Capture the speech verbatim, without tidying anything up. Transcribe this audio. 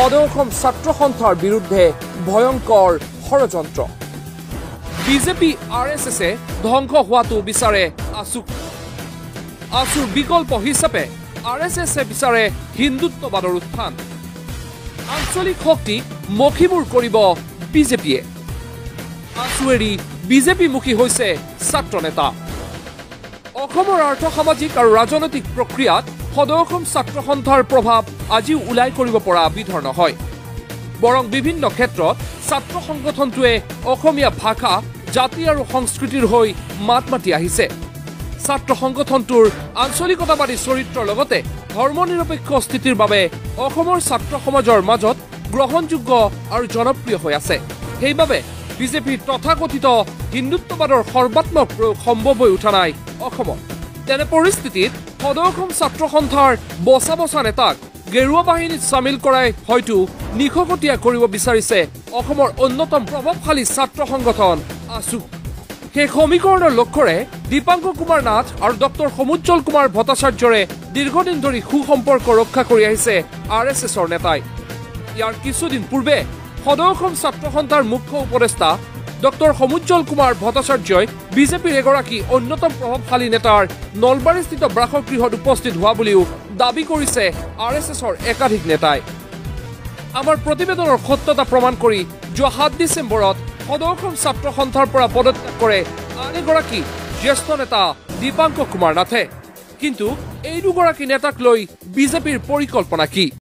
সদৌ অসম ছাত্ৰ সন্থাৰ বিৰুদ্ধে ভয়ংকৰ ষড়যন্ত্ৰ। বিজেপি আৰ এছ এছে ধ্বংস হোৱাটো বিচাৰে আছুক। আছুৰ বিকল্প হিচাপে আৰ এছ এছে বিচাৰে হিন্দুত্ববাদৰ উত্থান। আঞ্চলিক শক্তিক মখীমূৰ কৰিব বিজেপিয়ে। আছু এৰি বিজেপিমুখী হৈছে ছাত্ৰ নেতা। অসমৰ আৰ্থ সামাজিক আৰু ৰাজনৈতিক প্ৰক্ৰিয়াত সদৌ অসম ছাত্ৰ সন্থাৰ প্ৰভাৱ আজিও ওলাই কৰিব পৰা বিধৰ নহয়। বৰং বিভিন্ন ক্ষেত্ৰত ছাত্ৰ সংগঠনটোৱে অসমীয়া ভাষা, জাতি আৰু সংস্কৃতিৰ হৈ মাত মাতি আহিছে। ছাত্ৰ সংগঠনটোৰ আঞ্চলিকতাবাদী চৰিত্ৰৰ লগতে ধৰ্মনিৰপেক্ষ স্থিতিৰ বাবে অসমৰ ছাত্ৰ সমাজৰ মাজত গ্ৰহণযোগ্য আৰু জনপ্ৰিয় হৈ আছে। সেইবাবে বিজেপিৰ তথাকথিত হিন্দুত্ববাদৰ সৰ্বাত্মক প্ৰয়োগ সম্ভৱ হৈ উঠা নাই অসমত। তেনে পৰিস্থিতিত সদৌ অসম ছাত্ৰ সন্থাৰ বচা বচা নেতাক গেৰুৱা বাহিনীত চামিল কৰাই হয়তো নিশকতীয়া কৰিব বিচাৰিছে অসমৰ অন্যতম প্ৰভাৱশালী ছাত্ৰ সংগঠন আছু। সেই সমীকৰণৰ লক্ষ্যৰে দীপাংকৰ কুমাৰ নাথ আৰু ডক্টৰ সমুজ্জ্বল কুমাৰ ভট্টাচাৰ্যৰে দীৰ্ঘদিন ধৰি সুসম্পৰ্ক ৰক্ষা কৰি আহিছে আৰ এছ এছৰ নেতাই। ইয়াৰ কিছুদিন পূৰ্বে সদৌ অসম ছাত্ৰ সন্থাৰ মুখ্য উপদেষ্টা ডক্টৰ সমুজ্জ্বল কুমাৰ ভট্টাচাৰ্যই বিজেপিৰ এগৰাকী অন্যতম প্ৰভাৱশালী নেতাৰ নলবাৰীস্থিত বাসগৃহত উপস্থিত হোৱা বুলিও দাবী কৰিছে আৰ এছ এছৰ একাধিক নেতাই। আমাৰ প্ৰতিবেদনৰ সত্যতা প্ৰমাণ কৰি যোৱা সাত ডিচেম্বৰত সদৌ অসম ছাত্ৰ সন্থাৰ পৰা পদত্যাগ কৰে আন এগৰাকী জ্যেষ্ঠ নেতা দীপাংকৰ কুমাৰ নাথে। কিন্তু এই দুগৰাকী নেতাক লৈ বিজেপিৰ পৰিকল্পনা কি?